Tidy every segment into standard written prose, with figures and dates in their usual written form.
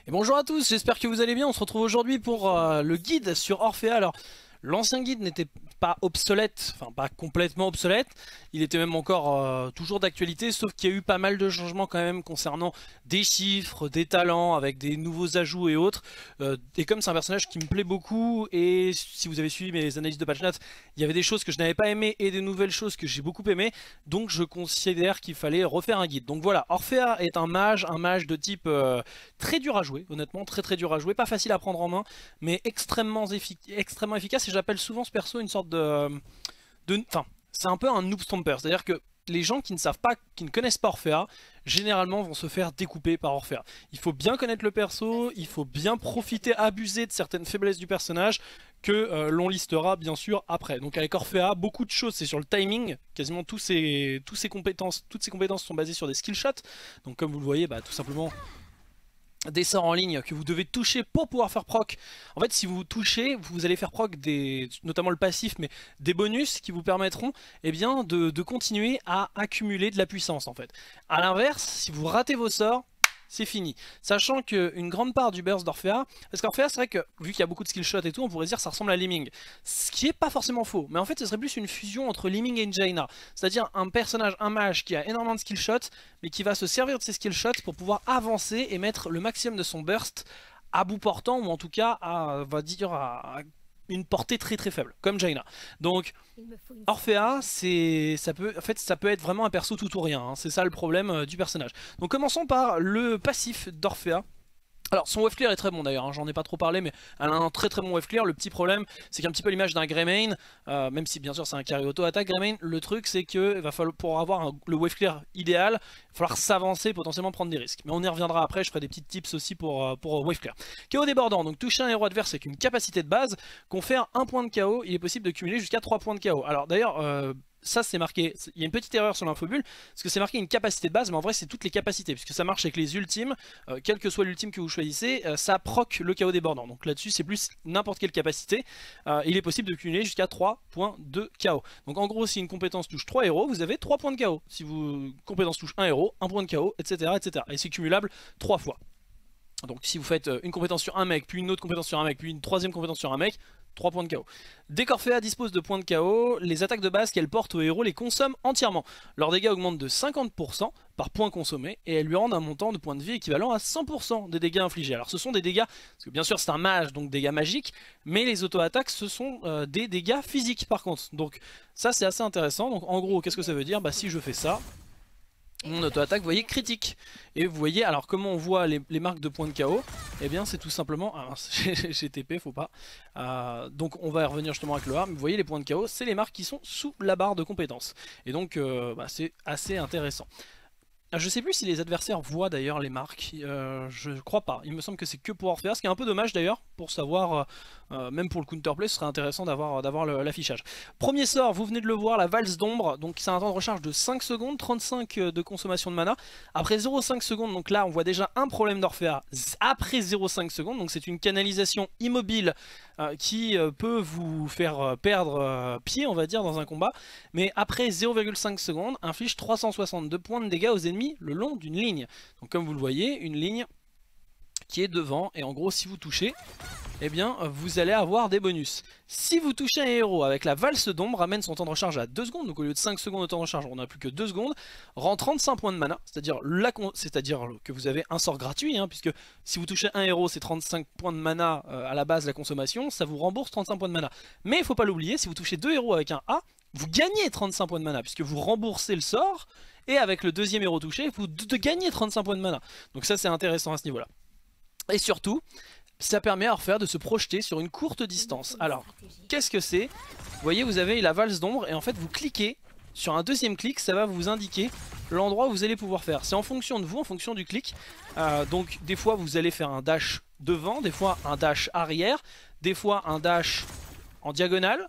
Et bonjour à tous, j'espère que vous allez bien. On se retrouve aujourd'hui pour le guide sur Orphea. Alors, l'ancien guide n'était pas obsolète, enfin pas complètement obsolète. Il était même encore toujours d'actualité, sauf qu'il y a eu pas mal de changements quand même concernant des chiffres, des talents, avec des nouveaux ajouts et autres. Et comme c'est un personnage qui me plaît beaucoup, et si vous avez suivi mes analyses de patch notes, il y avait des choses que je n'avais pas aimées et des nouvelles choses que j'ai beaucoup aimées. Donc je considère qu'il fallait refaire un guide. Donc voilà, Orphea est un mage de type très dur à jouer, honnêtement, très dur à jouer, pas facile à prendre en main, mais extrêmement efficace, et j'appelle souvent ce perso une sorte enfin, c'est un peu un noob stomper, c'est-à-dire que les gens qui ne savent pas, qui ne connaissent pas Orphea, généralement vont se faire découper par Orphea. Il faut bien connaître le perso, il faut bien profiter, abuser de certaines faiblesses du personnage que l'on listera bien sûr après. Donc avec Orphea, beaucoup de choses c'est sur le timing, quasiment toutes ses compétences sont basées sur des skill shots. Donc comme vous le voyez, tout simplement des sorts en ligne que vous devez toucher pour pouvoir faire proc. En fait, si vous touchez, vous allez faire proc notamment le passif, mais des bonus qui vous permettront de continuer à accumuler de la puissance en fait. A l'inverse, si vous ratez vos sorts, c'est fini. Sachant qu'une grande part du burst d'Orphea, parce qu'Orphea c'est vrai que vu qu'il y a beaucoup de skill shots et tout, on pourrait dire que ça ressemble à Liming. Ce qui est pas forcément faux, mais en fait ce serait plus une fusion entre Liming et une Jaina. C'est-à-dire un personnage, un mage qui a énormément de skill shots, mais qui va se servir de ses skill shots pour pouvoir avancer et mettre le maximum de son burst à bout portant, ou en tout cas à une portée très faible, comme Jaina. Donc Orphea, ça peut être vraiment un perso tout ou rien, hein. C'est ça le problème du personnage. Donc commençons par le passif d'Orphea. Alors son wave clear est très bon d'ailleurs, hein, j'en ai pas trop parlé, mais elle a un très bon wave clear. Le petit problème c'est qu'un petit peu l'image d'un Greymane, même si bien sûr c'est un carry auto attaque Greymane, le truc c'est que pour avoir le wave clear idéal, il va falloir s'avancer, potentiellement prendre des risques. Mais on y reviendra après, je ferai des petites tips aussi pour wave clear. KO débordant, donc toucher un héros adverse avec une capacité de base, confère 1 point de KO, il est possible de cumuler jusqu'à 3 points de KO. Alors d'ailleurs, ça c'est marqué, il y a une petite erreur sur l'infobule, parce que c'est marqué une capacité de base, mais en vrai c'est toutes les capacités, puisque ça marche avec les ultimes, quel que soit l'ultime que vous choisissez, ça proc le KO débordant. Donc là-dessus c'est plus n'importe quelle capacité, il est possible de cumuler jusqu'à 3 points de KO. Donc en gros si une compétence touche 3 héros, vous avez 3 points de KO. Si une compétence touche 1 héros, 1 point de KO, etc. Et c'est cumulable 3 fois. Donc si vous faites une compétence sur un mec, puis une autre compétence sur un mec, puis une troisième compétence sur un mec, 3 points de KO. Dès qu'Orphea dispose de points de KO, les attaques de base qu'elle porte au héros les consomment entièrement. Leurs dégâts augmentent de 50% par point consommé, et elles lui rendent un montant de points de vie équivalent à 100% des dégâts infligés. Alors ce sont des dégâts, parce que bien sûr c'est un mage, donc dégâts magiques, mais les auto-attaques ce sont des dégâts physiques par contre. Donc ça c'est assez intéressant. Donc en gros qu'est-ce que ça veut dire? Si je fais ça, mon auto-attaque, vous voyez, critique. Et vous voyez, alors comment on voit les marques de points de KO? Eh bien c'est tout simplement, ah, j'ai TP, faut pas. Donc on va y revenir justement avec le A, mais vous voyez les points de KO, c'est les marques qui sont sous la barre de compétences. Et donc c'est assez intéressant. Je sais plus si les adversaires voient d'ailleurs les marques, je crois pas, il me semble que c'est que pour Orphea, ce qui est un peu dommage d'ailleurs, pour savoir, même pour le counterplay ce serait intéressant d'avoir l'affichage. Premier sort, vous venez de le voir, la valse d'ombre, donc c'est un temps de recharge de 5 secondes, 35 de consommation de mana, après 0,5 secondes, donc là on voit déjà un problème d'Orphea, après 0,5 secondes, donc c'est une canalisation immobile qui peut vous faire perdre pied on va dire dans un combat, mais après 0,5 secondes inflige 362 points de dégâts aux ennemis le long d'une ligne. Donc comme vous le voyez, une ligne qui est devant, et en gros si vous touchez, eh bien vous allez avoir des bonus. Si vous touchez un héros avec la valse d'ombre, ramène son temps de recharge à 2 secondes, donc au lieu de 5 secondes de temps de recharge, on n'a plus que 2 secondes, rend 35 points de mana, c'est-à-dire que vous avez un sort gratuit, hein, puisque si vous touchez un héros, c'est 35 points de mana à la base de la consommation, ça vous rembourse 35 points de mana. Mais il ne faut pas l'oublier, si vous touchez 2 héros avec un A, vous gagnez 35 points de mana, puisque vous remboursez le sort, et avec le deuxième héros touché, vous gagnez 35 points de mana. Donc ça c'est intéressant à ce niveau-là. Et surtout, ça permet à Orphea de se projeter sur une courte distance. Alors, qu'est-ce que c'est? Vous voyez, vous avez la valse d'ombre, et en fait vous cliquez sur un deuxième clic, ça va vous indiquer l'endroit où vous allez pouvoir faire. C'est en fonction de vous, en fonction du clic. Donc des fois vous allez faire un dash devant, des fois un dash arrière, des fois un dash en diagonale.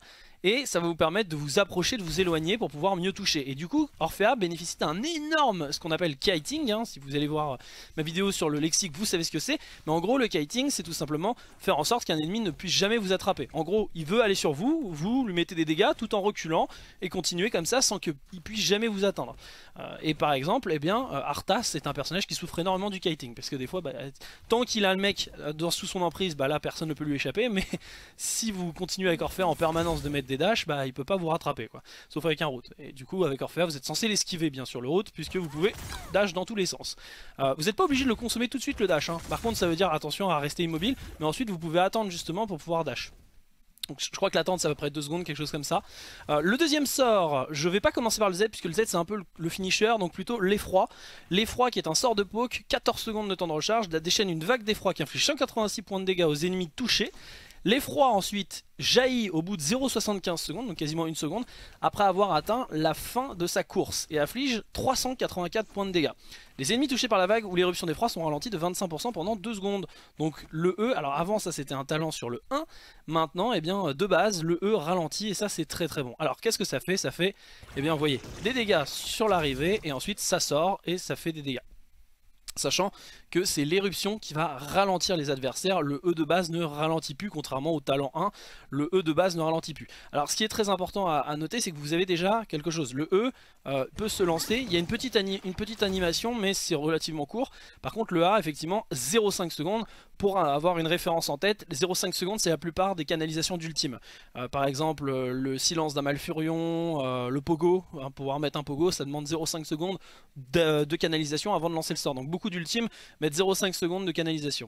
et ça va vous permettre de vous approcher, de vous éloigner pour pouvoir mieux toucher. Et du coup, Orphea bénéficie d'un énorme, ce qu'on appelle kiting, hein. Si vous allez voir ma vidéo sur le lexique, vous savez ce que c'est. Mais en gros, le kiting, c'est tout simplement faire en sorte qu'un ennemi ne puisse jamais vous attraper. En gros, il veut aller sur vous, vous lui mettez des dégâts tout en reculant et continuer comme ça sans qu'il puisse jamais vous atteindre. Et par exemple, eh bien, Arthas est un personnage qui souffre énormément du kiting, parce que des fois, tant qu'il a le mec sous son emprise, là personne ne peut lui échapper, mais si vous continuez avec Orphea en permanence de mettre des dashs, il peut pas vous rattraper, quoi. Sauf avec un route. Et du coup, avec Orphea, vous êtes censé l'esquiver bien sûr le route, puisque vous pouvez dash dans tous les sens. Vous n'êtes pas obligé de le consommer tout de suite le dash, hein. Par contre, ça veut dire attention à rester immobile, mais ensuite vous pouvez attendre justement pour pouvoir dash. Donc je crois que l'attente c'est à peu près 2 secondes, quelque chose comme ça. Le deuxième sort, je vais pas commencer par le Z, puisque le Z c'est un peu le finisher, donc plutôt l'effroi. L'effroi qui est un sort de poke, 14 secondes de temps de recharge, déchaîne une vague d'effroi qui inflige 186 points de dégâts aux ennemis touchés. L'effroi ensuite jaillit au bout de 0,75 secondes, donc quasiment 1 seconde, après avoir atteint la fin de sa course, et afflige 384 points de dégâts. Les ennemis touchés par la vague ou l'éruption d'effroi sont ralentis de 25% pendant 2 secondes. Donc le E, alors avant ça c'était un talent sur le 1, maintenant eh bien de base le E ralentit, et ça c'est très très bon. Alors qu'est-ce que ça fait? Ça fait, eh bien vous voyez, des dégâts sur l'arrivée, et ensuite ça sort et ça fait des dégâts. Sachant que c'est l'éruption qui va ralentir les adversaires, le E de base ne ralentit plus, contrairement au talent 1, le E de base ne ralentit plus. Alors ce qui est très important à noter, c'est que vous avez déjà quelque chose, le E peut se lancer, il y a une petite animation, mais c'est relativement court. Par contre le A, effectivement, 0,5 secondes, pour avoir une référence en tête, 0,5 secondes c'est la plupart des canalisations d'ultime. Par exemple le silence d'un Malfurion, le pogo, hein, pouvoir mettre un pogo, ça demande 0,5 secondes de canalisation avant de lancer le sort. Donc beaucoup d'ultime mettent 0,5 secondes de canalisation.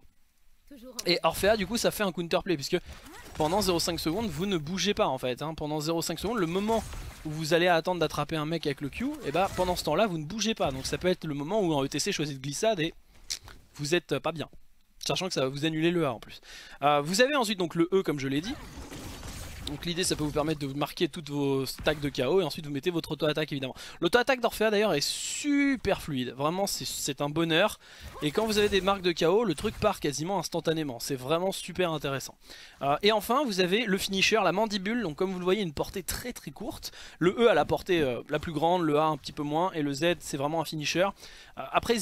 Et Orphea du coup ça fait un counterplay, puisque pendant 0,5 secondes vous ne bougez pas en fait, hein. Pendant 0,5 secondes, le moment où vous allez attendre d'attraper un mec avec le Q, et pendant ce temps là vous ne bougez pas. Donc ça peut être le moment où en ETC choisit de glissade et vous êtes pas bien, sachant que ça va vous annuler le A en plus. Vous avez ensuite donc le E comme je l'ai dit. Donc l'idée ça peut vous permettre de vous marquer toutes vos stacks de KO, et ensuite vous mettez votre auto-attaque évidemment. L'auto-attaque d'Orphea d'ailleurs est super fluide, vraiment c'est un bonheur. Et quand vous avez des marques de KO, le truc part quasiment instantanément, c'est vraiment super intéressant. Et enfin vous avez le finisher, la mandibule, donc comme vous le voyez une portée très très courte. Le E a la portée la plus grande, le A un petit peu moins, et le Z c'est vraiment un finisher. Après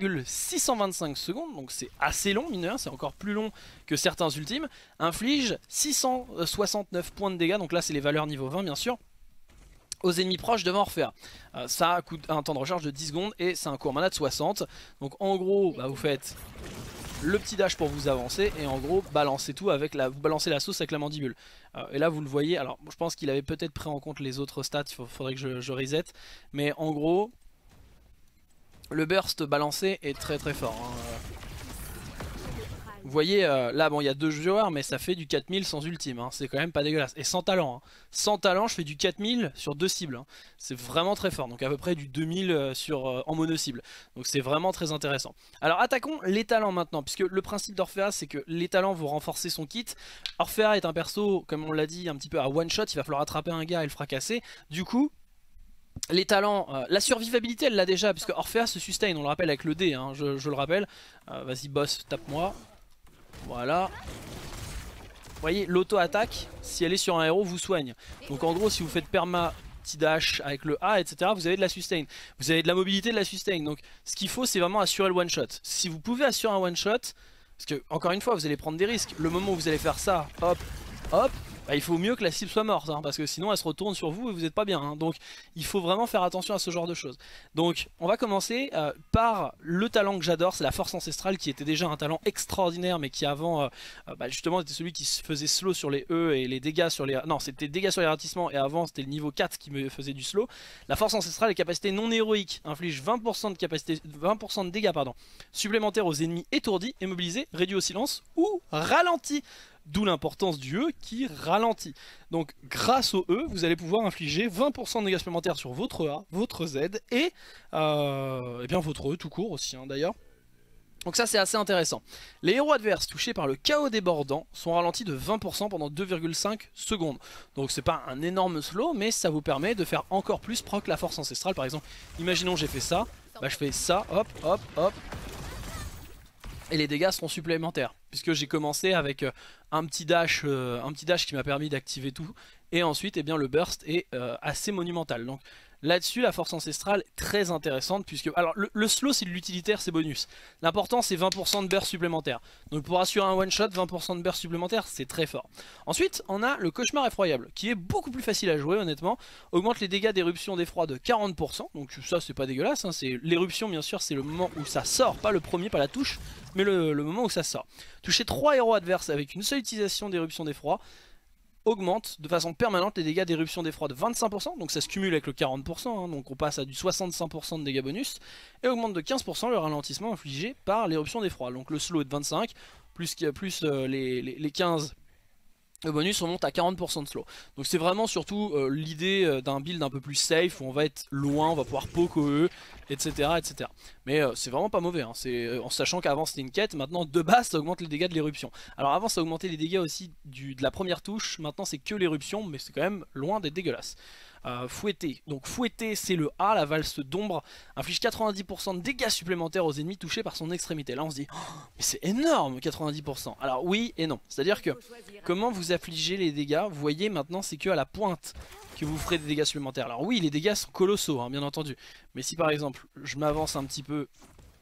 0,625 secondes, donc c'est assez long mineur, c'est encore plus long que certains ultimes, inflige 669 points de dégâts, donc là c'est les valeurs niveau 20 bien sûr, aux ennemis proches devant Orphea. Ça coûte un temps de recharge de 10 secondes et c'est un coût en mana de 60. Donc en gros vous faites le petit dash pour vous avancer, et en gros balancez tout avec vous balancez la sauce avec la mandibule. Et là vous le voyez, alors je pense qu'il avait peut-être pris en compte les autres stats, il faudrait que je reset, mais en gros le burst balancé est très très fort, hein. Vous voyez là bon il y a 2 joueurs, mais ça fait du 4000 sans ultime, hein. C'est quand même pas dégueulasse. Et sans talent, hein. Sans talent je fais du 4000 sur 2 cibles, hein. C'est vraiment très fort, donc à peu près du 2000 en mono cible. Donc c'est vraiment très intéressant. Alors attaquons les talents maintenant, puisque le principe d'Orphea c'est que les talents vont renforcer son kit. Orphea est un perso, comme on l'a dit, un petit peu à one shot, il va falloir attraper un gars et le fracasser. Du coup les talents, la survivabilité elle l'a déjà, puisque Orphea se sustain, on le rappelle avec le D, hein, je le rappelle. Vas-y boss, tape-moi. Voilà. Vous voyez, l'auto-attaque, si elle est sur un héros, vous soigne. Donc en gros, si vous faites perma, petit dash avec le A, etc., vous avez de la sustain. Vous avez de la mobilité, de la sustain. Donc ce qu'il faut, c'est vraiment assurer le one-shot. Si vous pouvez assurer un one-shot, parce que, encore une fois, vous allez prendre des risques. Le moment où vous allez faire ça, hop, hop, il faut mieux que la cible soit morte, hein, parce que sinon elle se retourne sur vous et vous n'êtes pas bien, hein. Donc il faut vraiment faire attention à ce genre de choses. Donc on va commencer par le talent que j'adore, c'est la force ancestrale, qui était déjà un talent extraordinaire, mais qui avant justement était celui qui se faisait slow sur les E et les dégâts sur les... Non, c'était dégâts sur les ratissements, et avant c'était le niveau 4 qui me faisait du slow. La force ancestrale, les capacités non héroïques, inflige 20% de capacité, 20% de dégâts supplémentaires aux ennemis étourdis, immobilisés, réduits au silence ou ralentis. D'où l'importance du E qui ralentit. Donc grâce au E, vous allez pouvoir infliger 20% de dégâts supplémentaires sur votre A, votre Z et bien votre E tout court aussi, hein, d'ailleurs. Donc ça c'est assez intéressant. Les héros adverses touchés par le chaos débordant sont ralentis de 20% pendant 2,5 secondes. Donc c'est pas un énorme slow, mais ça vous permet de faire encore plus proc la force ancestrale. Par exemple, imaginons j'ai fait ça, je fais ça, hop, hop, hop. Et les dégâts seront supplémentaires, puisque j'ai commencé avec un petit dash qui m'a permis d'activer tout. Et ensuite, eh bien, le burst est assez monumental. Donc là-dessus, la force ancestrale est très intéressante, puisque... Alors, le slow, c'est de l'utilitaire, c'est bonus. L'important, c'est 20% de burst supplémentaire. Donc pour assurer un one-shot, 20% de burst supplémentaire, c'est très fort. Ensuite, on a le cauchemar effroyable, qui est beaucoup plus facile à jouer, honnêtement. Augmente les dégâts d'éruption d'effroi de 40%. Donc ça, c'est pas dégueulasse. Hein. L'éruption, bien sûr, c'est le moment où ça sort. Pas le premier, pas la touche, mais le moment où ça sort. Toucher 3 héros adverses avec une seule utilisation d'éruption d'effroi augmente de façon permanente les dégâts d'éruption d'effroi de 25%, donc ça se cumule avec le 40%, hein, donc on passe à du 65% de dégâts bonus, et augmente de 15% le ralentissement infligé par l'éruption d'effroi. Donc le slow est de 25, plus les 15 le bonus, on monte à 40% de slow. Donc c'est vraiment surtout l'idée d'un build un peu plus safe, où on va être loin, on va pouvoir poke eux, etc. etc. Mais c'est vraiment pas mauvais, hein. En sachant qu'avant c'était une quête, maintenant de base ça augmente les dégâts de l'éruption. Alors avant ça augmentait les dégâts aussi de la première touche, maintenant c'est que l'éruption, mais c'est quand même loin d'être dégueulasse. Fouetter, donc fouetter c'est le A, la valse d'ombre, inflige 90% de dégâts supplémentaires aux ennemis touchés par son extrémité. Là on se dit, oh, mais c'est énorme 90%. Alors oui et non, c'est à dire que comment vous affligez les dégâts, vous voyez maintenant c'est que à la pointe que vous ferez des dégâts supplémentaires. Alors oui les dégâts sont colossaux hein, bien entendu, mais si par exemple je m'avance un petit peu,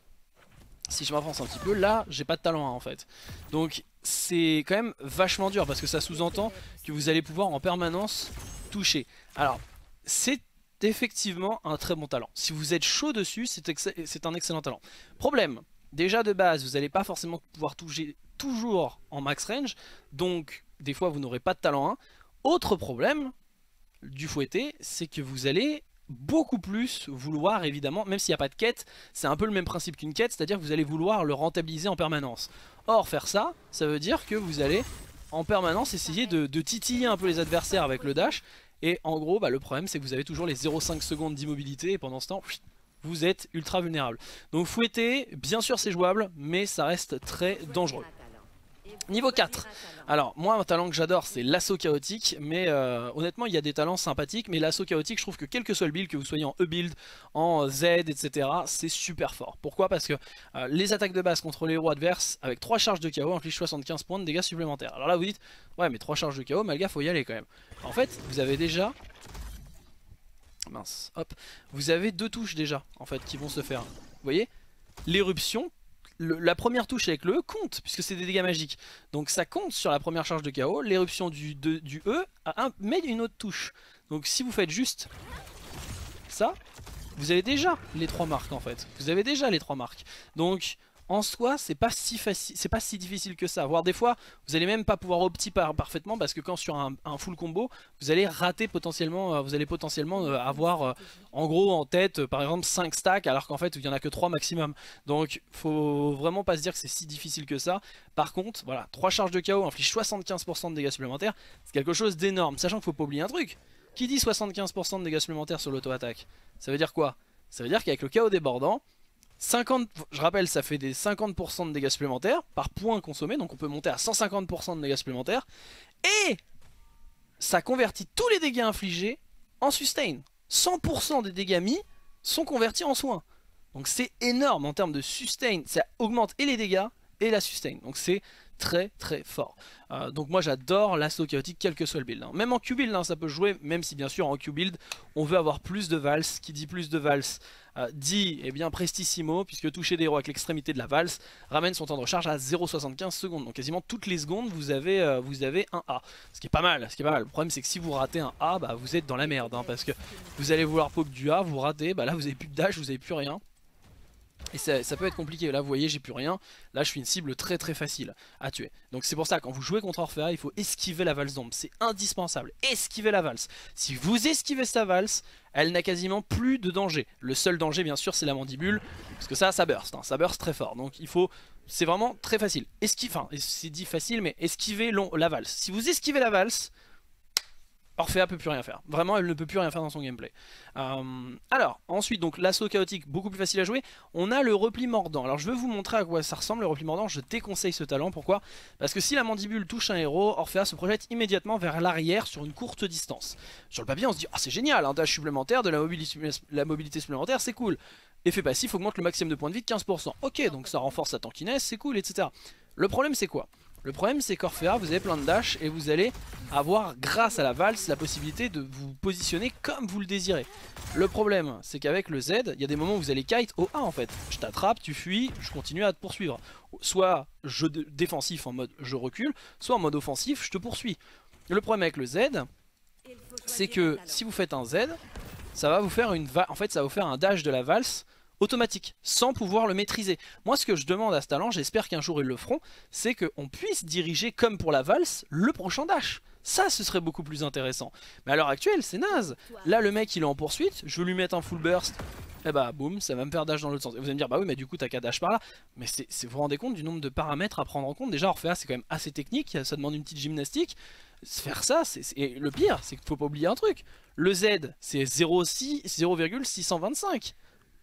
là j'ai pas de talent 1 en fait. Donc c'est quand même vachement dur parce que ça sous-entend que vous allez pouvoir en permanence toucher. Alors c'est effectivement un très bon talent. Si vous êtes chaud dessus, c'est un excellent talent. Problème, déjà de base, vous n'allez pas forcément pouvoir toucher toujours en max range, donc des fois vous n'aurez pas de talent 1. Autre problème du fouetté, c'est que vous allez beaucoup plus vouloir, évidemment, même s'il n'y a pas de quête, c'est un peu le même principe qu'une quête, c'est-à-dire que vous allez vouloir le rentabiliser en permanence. Or, faire ça, ça veut dire que vous allez en permanence essayer de titiller un peu les adversaires avec le dash. Et en gros, bah, le problème c'est que vous avez toujours les 0,5 secondes d'immobilité et pendant ce temps, vous êtes ultra vulnérable. Donc fouetter, bien sûr c'est jouable, mais ça reste très dangereux. Niveau 4. Alors moi un talent que j'adore c'est l'assaut chaotique, mais honnêtement il y a des talents sympathiques, mais l'assaut chaotique je trouve que quel que soit le build, que vous soyez en E-build, en Z, etc. c'est super fort. Pourquoi? Parce que les attaques de base contre les héros adverses avec 3 charges de KO infligent 75 points de dégâts supplémentaires. Alors là vous dites, ouais mais 3 charges de KO, Malga faut y aller quand même. En fait vous avez déjà... Mince, hop. Vous avez 2 touches déjà en fait qui vont se faire. Vous voyez? L'éruption, la première touche avec le E compte, puisque c'est des dégâts magiques. Donc ça compte sur la première charge de KO. L'éruption du E met une autre touche. Donc si vous faites juste ça, vous avez déjà les 3 marques en fait. Vous avez déjà les 3 marques. Donc en soi c'est pas si facile, c'est pas si difficile que ça. Voire des fois vous allez même pas pouvoir opti parfaitement, parce que quand sur un full combo vous allez rater potentiellement, vous allez potentiellement avoir en gros en tête par exemple 5 stacks, alors qu'en fait il y en a que 3 maximum. Donc faut vraiment pas se dire que c'est si difficile que ça. Par contre voilà, 3 charges de KO infligent 75% de dégâts supplémentaires, c'est quelque chose d'énorme. Sachant qu'il faut pas oublier un truc, qui dit 75% de dégâts supplémentaires sur l'auto-attaque, ça veut dire quoi? Ça veut dire qu'avec le KO débordant, 50, je rappelle, ça fait des 50% de dégâts supplémentaires par point consommé, donc on peut monter à 150% de dégâts supplémentaires, et ça convertit tous les dégâts infligés en sustain. 100% des dégâts mis sont convertis en soins. Donc c'est énorme en termes de sustain, ça augmente et les dégâts et la sustain, donc c'est très très fort. Donc moi j'adore l'assaut chaotique quel que soit le build. Même en Q-build ça peut jouer, même si bien sûr en Q-build on veut avoir plus de valse. Qui dit plus de valse dit eh bien prestissimo, puisque toucher des héros avec l'extrémité de la valse ramène son temps de recharge à 0,75 secondes. Donc quasiment toutes les secondes vous avez un A. Ce qui est pas mal, Le problème c'est que si vous ratez un A, bah, vous êtes dans la merde, hein, parce que vous allez vouloir poke du A, vous ratez, bah là vous avez plus de dash, vous avez plus rien. Et ça peut être compliqué. Là vous voyez j'ai plus rien. Là je suis une cible très très facile à tuer. Donc c'est pour ça quand vous jouez contre Orphea, il faut esquiver la valse d'ombre. C'est indispensable. Esquiver la valse. Si vous esquivez sa valse, elle n'a quasiment plus de danger. Le seul danger bien sûr c'est la mandibule, parce que ça burst, hein. Ça burst très fort. Donc il faut... C'est vraiment très facile. Enfin c'est dit facile, mais esquiver la valse. Si vous esquivez la valse, Orphea peut plus rien faire. Vraiment, elle ne peut plus rien faire dans son gameplay. Alors, ensuite, donc l'assaut chaotique, beaucoup plus facile à jouer. On a le repli mordant. Alors, je vais vous montrer à quoi ça ressemble, le repli mordant. Je déconseille ce talent. Pourquoi? Parce que si la mandibule touche un héros, Orphea se projette immédiatement vers l'arrière sur une courte distance. Sur le papier, on se dit, ah, c'est génial, un dash supplémentaire, de la mobilité supplémentaire, c'est cool. Effet passif augmente le maximum de points de vie de 15%. Ok, donc ça renforce sa tankiness, c'est cool, etc. Le problème c'est quoi? Le problème c'est qu'Orphea, vous avez plein de dash et vous allez avoir, grâce à la valse, la possibilité de vous positionner comme vous le désirez. Le problème c'est qu'avec le Z, il y a des moments où vous allez kite au A en fait. Je t'attrape, tu fuis, je continue à te poursuivre. Soit jeu défensif en mode je recule, soit en mode offensif, je te poursuis. Le problème avec le Z, c'est que si vous faites un Z, ça va vous faire en fait ça va vous faire un dash de la valse automatique, sans pouvoir le maîtriser. Moi ce que je demande à ce talent, j'espère qu'un jour ils le feront, c'est qu'on puisse diriger comme pour la valse le prochain dash. Ça ce serait beaucoup plus intéressant. Mais à l'heure actuelle c'est naze. Là le mec il est en poursuite, je veux lui mettre un full burst, et bah boum, ça va me faire dash dans l'autre sens. Et vous allez me dire bah oui mais du coup t'as qu'à dash par là. Mais vous vous rendez compte du nombre de paramètres à prendre en compte. Déjà Orphea c'est quand même assez technique, ça demande une petite gymnastique. Faire ça, et le pire c'est qu'il faut pas oublier un truc. Le Z c'est 0,625.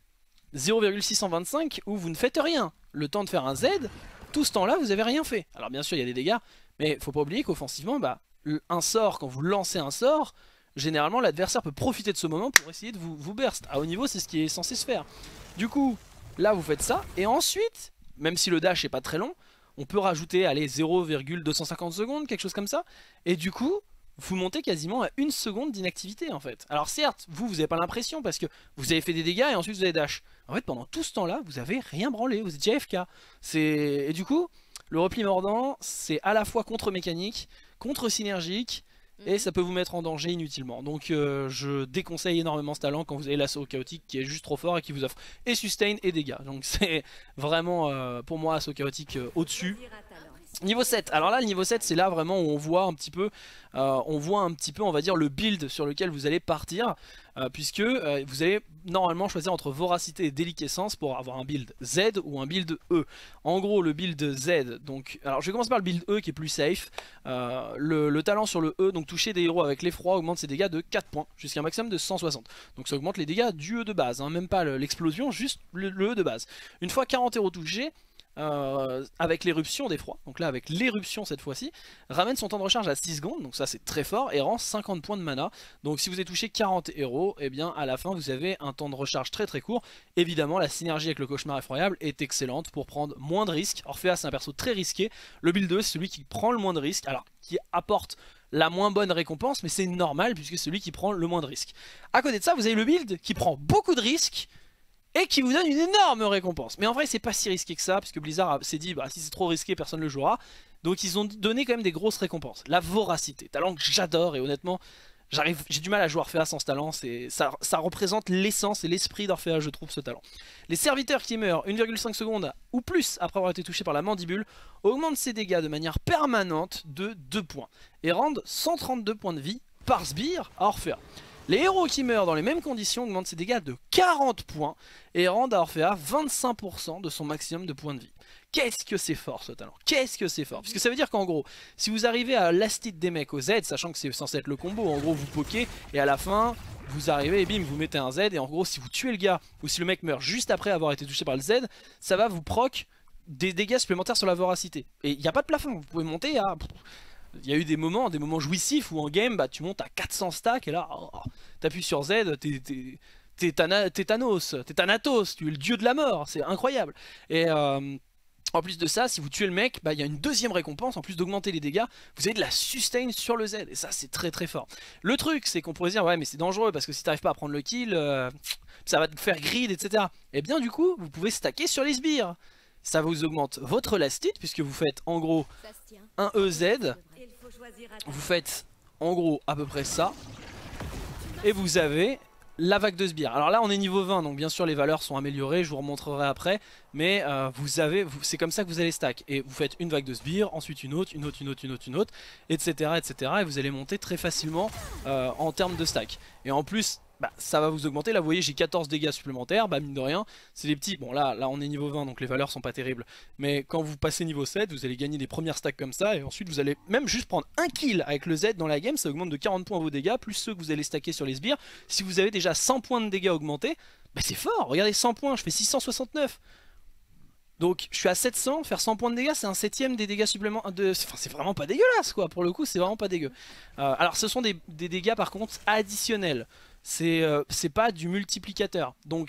0,625 où vous ne faites rien. Le temps de faire un Z, tout ce temps là vous avez rien fait. Alors bien sûr il y a des dégâts, mais faut pas oublier qu'offensivement bah, un sort, quand vous lancez un sort, généralement l'adversaire peut profiter de ce moment pour essayer de vous burst. À haut niveau c'est ce qui est censé se faire. Du coup là vous faites ça et ensuite, même si le dash est pas très long, on peut rajouter allez 0,250 secondes, quelque chose comme ça. Et du coup vous montez quasiment à 1 seconde d'inactivité en fait. Alors certes, vous n'avez pas l'impression parce que vous avez fait des dégâts et ensuite vous avez dash. En fait pendant tout ce temps là, vous avez rien branlé, vous étiez AFK. Et du coup, le repli mordant, c'est à la fois contre-mécanique, contre-synergique, et ça peut vous mettre en danger inutilement. Donc je déconseille énormément ce talent quand vous avez l'assaut chaotique qui est juste trop fort et qui vous offre et sustain et dégâts. Donc c'est vraiment pour moi assaut chaotique au-dessus. Niveau 7, alors là le niveau 7 c'est là vraiment où on voit un petit peu on va dire le build sur lequel vous allez partir, puisque vous allez normalement choisir entre voracité et déliquescence pour avoir un build Z ou un build E. En gros le build Z, donc alors je vais commencer par le build E qui est plus safe. Le talent sur le E, donc toucher des héros avec l'effroi augmente ses dégâts de 4 points jusqu'à un maximum de 160. Donc ça augmente les dégâts du E de base, hein, même pas l'explosion, juste le E de base. Une fois 40 héros touchés, avec l'éruption d'effroi, donc là avec l'éruption cette fois-ci, ramène son temps de recharge à 6 secondes, donc ça c'est très fort, et rend 50 points de mana. Donc si vous avez touché 40 héros, et bien à la fin vous avez un temps de recharge très très court. Évidemment la synergie avec le cauchemar effroyable est excellente pour prendre moins de risques. Orphea c'est un perso très risqué, le build 2 c'est celui qui prend le moins de risques, alors qui apporte la moins bonne récompense, mais c'est normal puisque c'est celui qui prend le moins de risques. À côté de ça vous avez le build qui prend beaucoup de risques et qui vous donne une énorme récompense. Mais en vrai c'est pas si risqué que ça, puisque Blizzard s'est dit bah si c'est trop risqué personne ne le jouera. Donc ils ont donné quand même des grosses récompenses. La voracité, talent que j'adore, et honnêtement j'ai du mal à jouer Orphea sans ce talent. Ça représente l'essence et l'esprit d'Orphea je trouve ce talent. Les serviteurs qui meurent 1,5 secondes ou plus après avoir été touchés par la mandibule augmentent ses dégâts de manière permanente de 2 points et rendent 132 points de vie par sbire à Orphea. Les héros qui meurent dans les mêmes conditions augmentent ses dégâts de 40 points et rendent à Orphea 25% de son maximum de points de vie. Qu'est-ce que c'est fort ce talent? Qu'est-ce que c'est fort? Puisque ça veut dire qu'en gros, si vous arrivez à last hit des mecs au Z, sachant que c'est censé être le combo, en gros vous pokez et à la fin vous arrivez et bim vous mettez un Z, et en gros si vous tuez le gars ou si le mec meurt juste après avoir été touché par le Z, ça va vous proc des dégâts supplémentaires sur la voracité. Et il n'y a pas de plafond, vous pouvez monter à... Il y a eu des moments jouissifs où en game bah, tu montes à 400 stacks et là t'appuies sur Z, t'es Thanatos, tu es le dieu de la mort, c'est incroyable. Et en plus de ça, si vous tuez le mec, bah, y a une deuxième récompense, en plus d'augmenter les dégâts, vous avez de la sustain sur le Z, et ça c'est très très fort. Le truc c'est qu'on pourrait dire ouais mais c'est dangereux parce que si t'arrives pas à prendre le kill, ça va te faire grid etc. Et bien du coup vous pouvez stacker sur les sbires. Ça vous augmente votre last hit puisque vous faites en gros un EZ, vous faites en gros à peu près ça, et vous avez la vague de sbires. Alors là on est niveau 20 donc bien sûr les valeurs sont améliorées, je vous remontrerai après, mais c'est comme ça que vous allez stack, et vous faites une vague de sbires, ensuite une autre, etc., etc. et vous allez monter très facilement en termes de stack. Et en plus bah, ça va vous augmenter, là vous voyez j'ai 14 dégâts supplémentaires, bah mine de rien c'est des petits, bon là on est niveau 20 donc les valeurs sont pas terribles, mais quand vous passez niveau 7 vous allez gagner des premières stacks comme ça, et ensuite vous allez même juste prendre un kill avec le Z dans la game, ça augmente de 40 points vos dégâts, plus ceux que vous allez stacker sur les sbires. Si vous avez déjà 100 points de dégâts augmentés, bah c'est fort, regardez 100 points, je fais 669. Donc je suis à 700, faire 100 points de dégâts c'est un septième des dégâts supplémentaires, enfin c'est vraiment pas dégueulasse quoi, pour le coup c'est vraiment pas dégueu. Alors ce sont des dégâts par contre additionnels, c'est pas du multiplicateur. Donc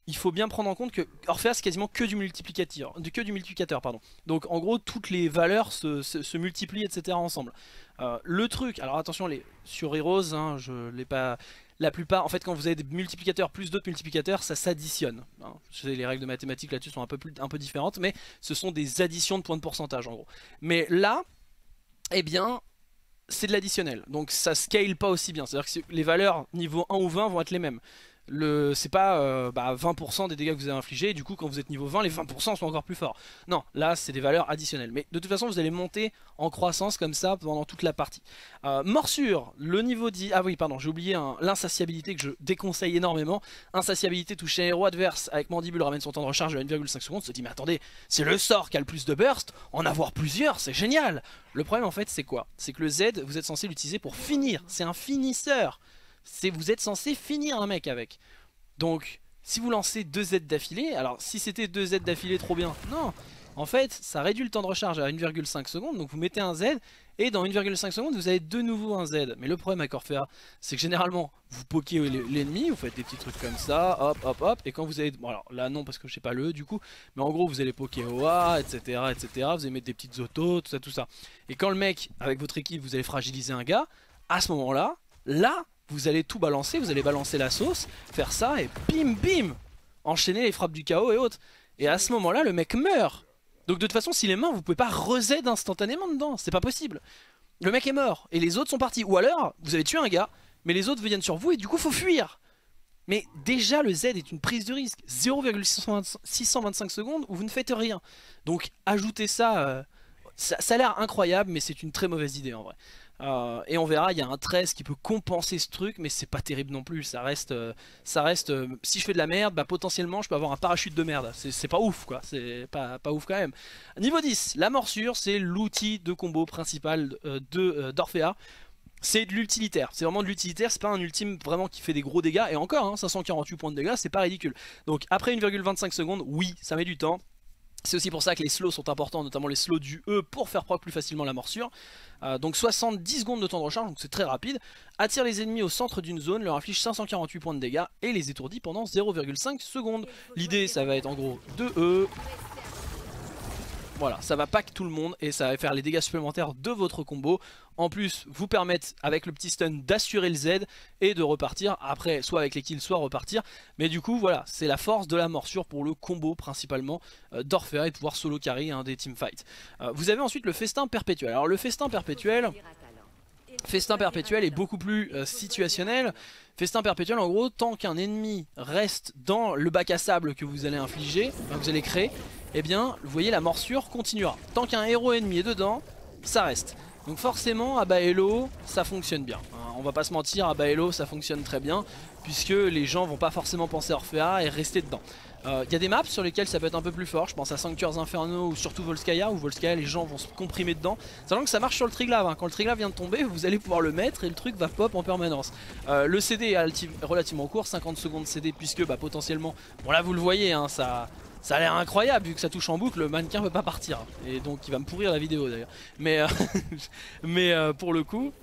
il faut bien prendre en compte que Orphéa c'est quasiment que du multiplicateur, pardon. Donc en gros toutes les valeurs se multiplient etc ensemble. Le truc, alors attention sur Heroes, hein, je l'ai pas... La plupart, en fait quand vous avez des multiplicateurs plus d'autres multiplicateurs, ça s'additionne. Hein. Je sais, les règles de mathématiques là-dessus sont un peu différentes, mais ce sont des additions de points de pourcentage en gros. Mais là, eh bien, c'est de l'additionnel, donc ça scale pas aussi bien. C'est-à-dire que les valeurs niveau 1 ou 20 vont être les mêmes. C'est pas 20% des dégâts que vous avez infligés, et du coup quand vous êtes niveau 20 les 20% sont encore plus forts. Non, là c'est des valeurs additionnelles, mais de toute façon vous allez monter en croissance comme ça pendant toute la partie. Morsure, le niveau 10, ah oui pardon j'ai oublié l'insatiabilité que je déconseille énormément. Insatiabilité, toucher un héros adverse avec mandibule ramène son temps de recharge à 1,5 secondes, se dit mais attendez, c'est le sort qui a le plus de burst, en avoir plusieurs c'est génial. Le problème en fait c'est quoi? C'est que le Z vous êtes censé l'utiliser pour finir, c'est un finisseur. Vous êtes censé finir un mec avec. Donc si vous lancez 2 Z d'affilée, alors si c'était 2 Z d'affilée trop bien, non. En fait ça réduit le temps de recharge à 1,5 secondes, donc vous mettez un Z et dans 1,5 secondes vous avez de nouveau un Z. Mais le problème avec Orphéa c'est que généralement vous pokez l'ennemi, vous faites des petits trucs comme ça, hop hop hop, et quand vous avez, bon alors là non parce que je sais pas le E du coup, mais en gros vous allez poker OA etc etc, vous allez mettre des petites autos, tout ça. Et quand le mec avec votre équipe vous allez fragiliser un gars, à ce moment là, vous allez tout balancer, vous allez balancer la sauce, faire ça et bim bim, enchaîner les frappes du chaos et autres. Et à ce moment là le mec meurt. Donc de toute façon s'il est mort vous pouvez pas reset instantanément dedans, c'est pas possible. Le mec est mort et les autres sont partis. Ou alors vous avez tué un gars mais les autres viennent sur vous et du coup faut fuir. Mais déjà le Z est une prise de risque, 0,625 secondes où vous ne faites rien. Donc ajoutez ça, ça a l'air incroyable mais c'est une très mauvaise idée en vrai. Et on verra, il y a un 13 qui peut compenser ce truc, mais c'est pas terrible non plus. Ça reste si je fais de la merde, bah potentiellement je peux avoir un parachute de merde. C'est pas ouf quoi, c'est pas ouf quand même. Niveau 10, la morsure, c'est l'outil de combo principal d'Orphéa. C'est de l'utilitaire, c'est vraiment de l'utilitaire, c'est pas un ultime vraiment qui fait des gros dégâts. Et encore, hein, 548 points de dégâts, c'est pas ridicule. Donc après 1,25 secondes, oui, ça met du temps. C'est aussi pour ça que les slows sont importants, notamment les slows du E pour faire proc plus facilement la morsure. Donc 70 secondes de temps de recharge, donc c'est très rapide. Attire les ennemis au centre d'une zone, leur inflige 548 points de dégâts et les étourdit pendant 0,5 secondes. L'idée ça va être en gros 2 E. Voilà, ça va pack tout le monde et ça va faire les dégâts supplémentaires de votre combo. En plus, vous permettre avec le petit stun d'assurer le Z et de repartir. Après, soit avec les kills, soit repartir. Mais du coup, voilà, c'est la force de la morsure pour le combo principalement d'Orphéa et de pouvoir solo carry des teamfights. Vous avez ensuite le festin perpétuel. Alors le festin perpétuel est beaucoup plus situationnel. Festin perpétuel en gros, tant qu'un ennemi reste dans le bac à sable que vous allez infliger, vous allez créer, eh bien vous voyez la morsure continuera. Tant qu'un héros ennemi est dedans, ça reste. Donc forcément à Baello ça fonctionne bien, hein, on va pas se mentir, à Baello ça fonctionne très bien puisque les gens vont pas forcément penser à Orphéa et rester dedans. Y a des maps sur lesquelles ça peut être un peu plus fort, je pense à Sanctuaires Infernaux ou surtout Volskaya, où Volskaya les gens vont se comprimer dedans, sachant que ça marche sur le Triglav, hein. Quand le Triglav vient de tomber vous allez pouvoir le mettre et le truc va pop en permanence. Le CD est relativement court, 50 secondes CD puisque potentiellement, bon là vous le voyez, hein, ça a l'air incroyable vu que ça touche en boucle, le mannequin peut pas partir, et donc il va me pourrir la vidéo d'ailleurs. Mais pour le coup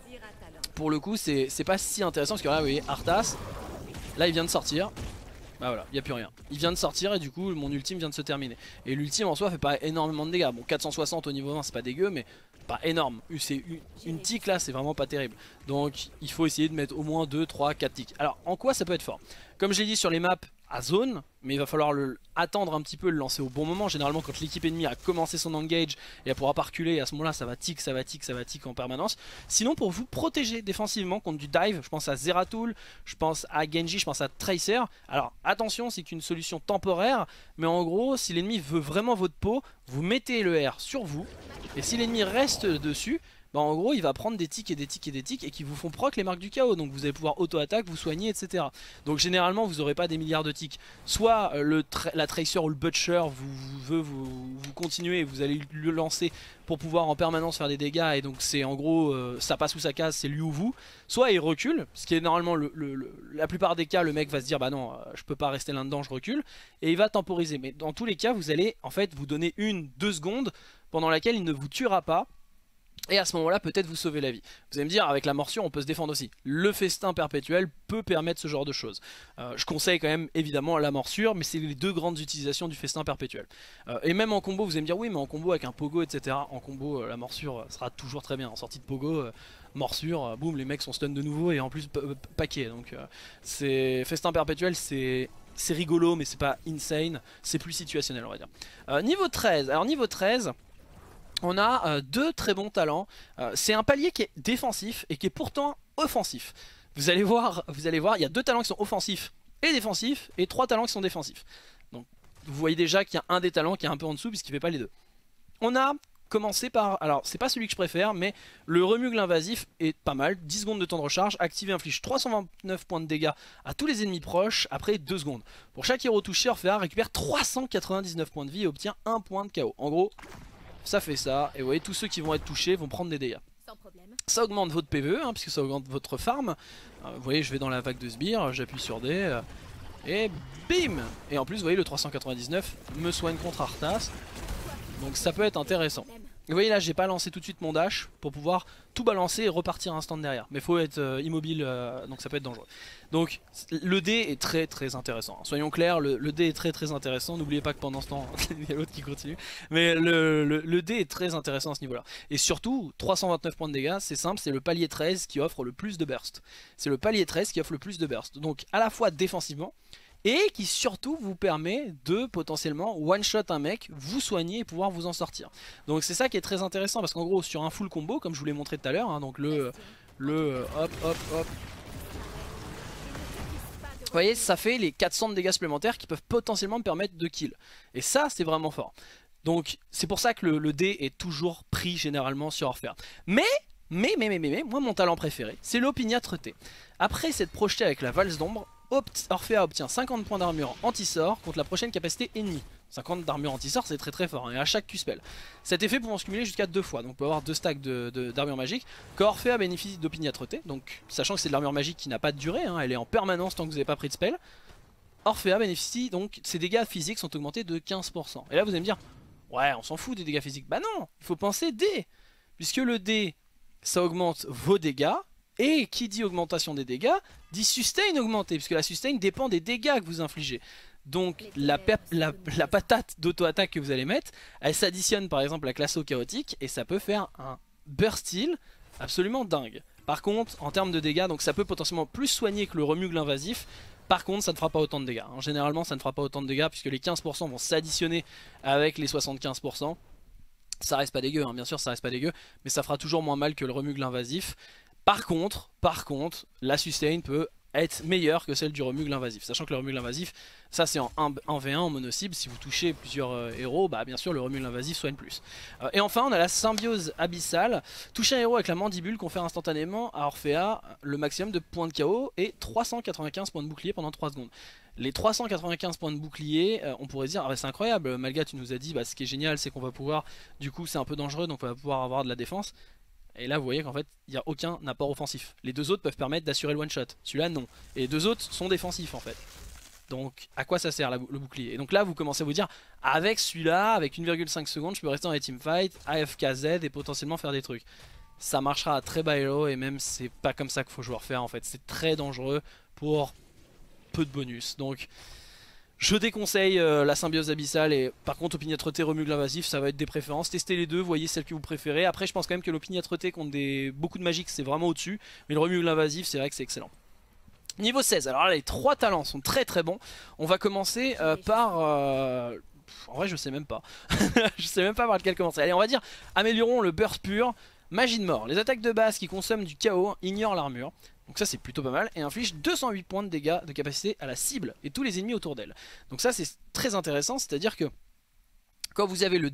c'est pas si intéressant parce que là vous voyez Arthas, là il vient de sortir. Bah voilà, il n'y a plus rien. Il vient de sortir et du coup mon ultime vient de se terminer. Et l'ultime en soi fait pas énormément de dégâts. Bon 460 au niveau 1 c'est pas dégueu mais pas énorme. C'est une tic là c'est vraiment pas terrible. Donc il faut essayer de mettre au moins 2, 3, 4 tics. Alors en quoi ça peut être fort? Comme j'ai dit sur les maps à zone, mais il va falloir attendre un petit peu, le lancer au bon moment. Généralement quand l'équipe ennemie a commencé son engage et elle pourra pas reculer, à ce moment là ça va tic, ça va tic, ça va tic en permanence. Sinon pour vous protéger défensivement contre du dive, je pense à Zeratul, je pense à Genji, je pense à Tracer. Alors attention, c'est qu'une solution temporaire, mais en gros si l'ennemi veut vraiment votre peau, vous mettez le R sur vous, et si l'ennemi reste dessus, en gros il va prendre des tics et des tics et des tics et qui vous font proc les marques du chaos, donc vous allez pouvoir auto-attaque, vous soigner etc. Donc généralement vous n'aurez pas des milliards de tics. Soit la Tracer ou le Butcher vous continuez et vous allez le lancer pour pouvoir en permanence faire des dégâts, et donc c'est en gros ça passe ou ça casse, c'est lui ou vous. Soit il recule, ce qui est normalement la plupart des cas, le mec va se dire bah non je peux pas rester là dedans, je recule, et il va temporiser. Mais dans tous les cas vous allez en fait vous donner 1-2 secondes pendant laquelle il ne vous tuera pas. Et à ce moment là peut-être vous sauvez la vie. Vous allez me dire avec la morsure on peut se défendre aussi. Le festin perpétuel peut permettre ce genre de choses. Je conseille quand même évidemment la morsure, mais c'est les deux grandes utilisations du festin perpétuel. Et même en combo vous allez me dire oui mais en combo avec un pogo etc. En combo la morsure sera toujours très bien. En sortie de pogo, morsure, boum les mecs sont stun de nouveau et en plus paquet. Donc c'est festin perpétuel c'est rigolo mais c'est pas insane, c'est plus situationnel on va dire. Niveau 13, alors niveau 13... On a deux très bons talents. C'est un palier qui est défensif et qui est pourtant offensif. Vous allez voir, il y a deux talents qui sont offensifs et défensifs et trois talents qui sont défensifs. Donc vous voyez déjà qu'il y a un des talents qui est un peu en dessous puisqu'il ne fait pas les deux. On a commencé par, alors c'est pas celui que je préfère mais le remugle invasif est pas mal. 10 secondes de temps de recharge, activé inflige 329 points de dégâts à tous les ennemis proches après 2 secondes. Pour chaque héros touché, Orphea récupère 399 points de vie et obtient 1 point de KO. En gros... ça fait ça, et vous voyez tous ceux qui vont être touchés vont prendre des dégâts. Ça augmente votre PvE, hein, puisque ça augmente votre farm. Vous voyez je vais dans la vague de sbires, j'appuie sur D, et bim. Et en plus vous voyez le 399 me soigne contre Arthas, donc ça peut être intéressant. Vous voyez là j'ai pas lancé tout de suite mon dash pour pouvoir tout balancer et repartir instant derrière. Mais faut être immobile donc ça peut être dangereux. Donc le dé est très très intéressant. Soyons clairs, le dé est très très intéressant. N'oubliez pas que pendant ce temps, il y a l'autre qui continue. Mais le dé est très intéressant à ce niveau là. Et surtout 329 points de dégâts, c'est simple, c'est le palier 13 qui offre le plus de burst. C'est le palier 13 qui offre le plus de burst. Donc à la fois défensivement et qui surtout vous permet de potentiellement one shot un mec, vous soigner et pouvoir vous en sortir. Donc c'est ça qui est très intéressant parce qu'en gros sur un full combo comme je vous l'ai montré tout à l'heure, hein, donc le hop hop hop, vous voyez ça fait les 400 de dégâts supplémentaires qui peuvent potentiellement me permettre de kill. Et ça c'est vraiment fort. Donc c'est pour ça que le dé est toujours pris généralement sur Orphea. Mais moi mon talent préféré c'est l'opiniâtreté. Après s'être projeté avec la valse d'ombre, Orphea obtient 50 points d'armure anti-sort contre la prochaine capacité ennemie. 50 d'armure anti-sort c'est très très fort, hein, et à chaque Q-spell. Cet effet pouvant se cumuler jusqu'à 2 fois, donc on peut avoir 2 stacks d'armure magique. Quand Orphea bénéficie d'opiniâtreté, donc sachant que c'est de l'armure magique qui n'a pas de durée, hein, elle est en permanence tant que vous n'avez pas pris de spell. Orphea bénéficie donc, ses dégâts physiques sont augmentés de 15%. Et là vous allez me dire, ouais on s'en fout des dégâts physiques. Bah non, il faut penser dé, puisque le dé ça augmente vos dégâts. Et qui dit augmentation des dégâts, dit sustain augmenté, puisque la sustain dépend des dégâts que vous infligez. Donc la patate d'auto-attaque que vous allez mettre, elle s'additionne par exemple à Classo chaotique, et ça peut faire un burst heal absolument dingue. Par contre, en termes de dégâts, donc ça peut potentiellement plus soigner que le remugle invasif. Par contre, ça ne fera pas autant de dégâts. Généralement, ça ne fera pas autant de dégâts, puisque les 15% vont s'additionner avec les 75%. Ça reste pas dégueu, hein, bien sûr, ça reste pas dégueu, mais ça fera toujours moins mal que le remugle invasif. Par contre, la sustain peut être meilleure que celle du remugle invasif. Sachant que le remugle invasif, ça c'est en 1v1 en mono-cible. Si vous touchez plusieurs héros, bah bien sûr le remugle invasif soigne plus. Et enfin on a la symbiose abyssale. Toucher un héros avec la mandibule confère instantanément à Orphea le maximum de points de KO et 395 points de bouclier pendant 3 secondes. Les 395 points de bouclier, on pourrait se dire ah bah c'est incroyable, Malga tu nous as dit bah ce qui est génial c'est qu'on va pouvoir, du coup c'est un peu dangereux donc on va pouvoir avoir de la défense. Et là vous voyez qu'en fait il n'y a aucun apport offensif. Les deux autres peuvent permettre d'assurer le one shot, celui-là non. Et les deux autres sont défensifs en fait. Donc à quoi ça sert le bouclier? Et donc là vous commencez à vous dire avec celui-là, avec 1,5 secondes je peux rester dans les teamfights, AFKZ et potentiellement faire des trucs. Ça marchera à très bas elo et même c'est pas comme ça qu'il faut jouer faire en fait. C'est très dangereux pour peu de bonus. Donc je déconseille la symbiose abyssale et par contre opiniâtreté, remugle invasif ça va être des préférences. Testez les deux, voyez celle que vous préférez. Après je pense quand même que l'opiniâtreté contre beaucoup de magiques c'est vraiment au dessus. Mais le remugle invasif c'est vrai que c'est excellent. Niveau 16, alors là les trois talents sont très très bons. On va commencer par... en vrai je sais même pas. Je sais même pas par lequel commencer. Allez on va dire améliorons le burst pur. Magie de mort, les attaques de base qui consomment du chaos ignorent l'armure. Donc ça c'est plutôt pas mal et inflige 208 points de dégâts de capacité à la cible et tous les ennemis autour d'elle. Donc ça c'est très intéressant, c'est à dire que quand vous avez le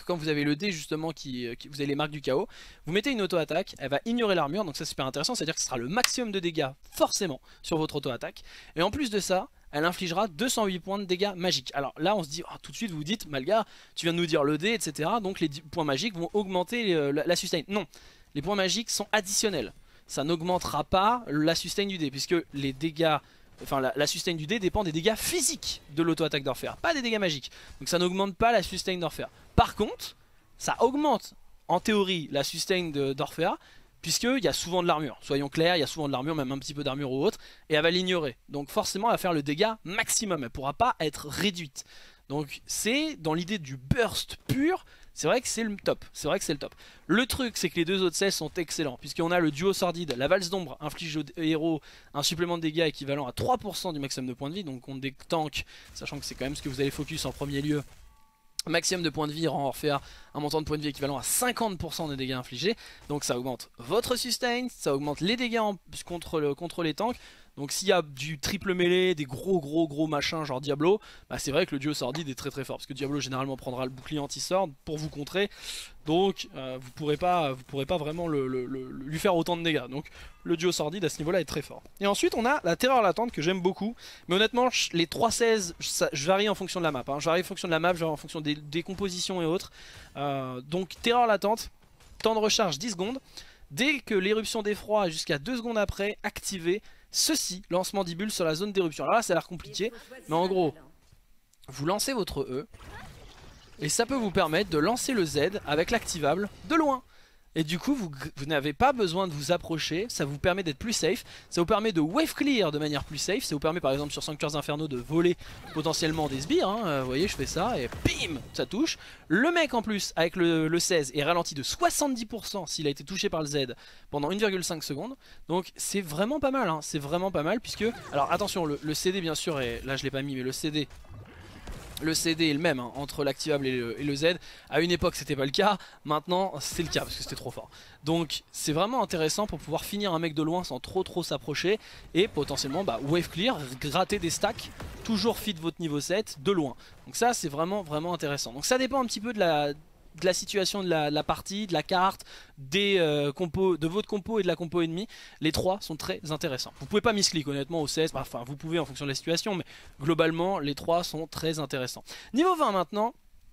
dé justement vous avez les marques du chaos, vous mettez une auto-attaque, elle va ignorer l'armure, donc ça c'est super intéressant, c'est à dire que ce sera le maximum de dégâts forcément sur votre auto-attaque. Et en plus de ça, elle infligera 208 points de dégâts magiques. Alors là on se dit, tout de suite vous vous dites, Malga, tu viens de nous dire le dé etc. Donc les points magiques vont augmenter la sustain. Non, les points magiques sont additionnels. Ça n'augmentera pas la sustain du dé, puisque les dégâts, enfin la sustain du dé dépend des dégâts physiques de l'auto-attaque d'Orphea, pas des dégâts magiques. Donc ça n'augmente pas la sustain d'Orphea. Par contre, ça augmente en théorie la sustain d'Orphea, puisqu'il y a souvent de l'armure, soyons clairs, il y a souvent de l'armure, même un petit peu d'armure ou autre, et elle va l'ignorer. Donc forcément elle va faire le dégât maximum, elle ne pourra pas être réduite. Donc c'est dans l'idée du burst pur, c'est vrai que c'est le top, c'est vrai que c'est le top. Le truc c'est que les deux autres cesses sont excellents, puisqu'on a le duo sordide, la valse d'ombre inflige au héros un supplément de dégâts équivalent à 3% du maximum de points de vie, donc contre des tanks, sachant que c'est quand même ce que vous allez focus en premier lieu. Maximum de points de vie rend Orphea un montant de points de vie équivalent à 50% des dégâts infligés. Donc ça augmente votre sustain, ça augmente les dégâts contre les tanks. Donc s'il y a du triple mêlée, des gros machins genre Diablo, bah c'est vrai que le duo sordide est très fort. Parce que Diablo généralement prendra le bouclier anti-sword pour vous contrer. Donc vous pourrez pas vraiment lui faire autant de dégâts. Donc le duo sordide à ce niveau là est très fort. Et ensuite on a la terreur latente que j'aime beaucoup. Mais honnêtement les 3-16 je varie en fonction de la map, hein. Je varie en fonction de la map, je varie en fonction des compositions et autres. Donc terreur latente, temps de recharge 10 secondes. Dès que l'éruption d'effroi est jusqu'à 2 secondes après activée, ceci lance mandibule sur la zone d'éruption. Alors là ça a l'air compliqué, mais en gros vous lancez votre E et ça peut vous permettre de lancer le Z avec l'activable de loin. Et du coup vous n'avez pas besoin de vous approcher, ça vous permet d'être plus safe, ça vous permet de wave clear de manière plus safe, ça vous permet par exemple sur Sanctuaires Infernaux de voler potentiellement des sbires, hein. Vous voyez je fais ça et bim ça touche. Le mec en plus avec le 16 est ralenti de 70% s'il a été touché par le Z pendant 1,5 secondes, donc c'est vraiment pas mal, hein. C'est vraiment pas mal puisque, alors attention le CD bien sûr, et là je l'ai pas mis mais le CD est le même, hein, entre l'activable et le Z. À une époque c'était pas le cas, maintenant c'est le cas parce que c'était trop fort. Donc c'est vraiment intéressant pour pouvoir finir un mec de loin sans trop s'approcher. Et potentiellement wave clear, gratter des stacks, toujours fit votre niveau 7 de loin. Donc ça c'est vraiment intéressant. Donc ça dépend un petit peu de la situation de la partie, de la carte, des compos, de votre compo et de la compo ennemie. Les trois sont très intéressants. Vous pouvez pas misclick honnêtement au 16, enfin vous pouvez en fonction de la situation, mais globalement les trois sont très intéressants. Niveau 20 maintenant.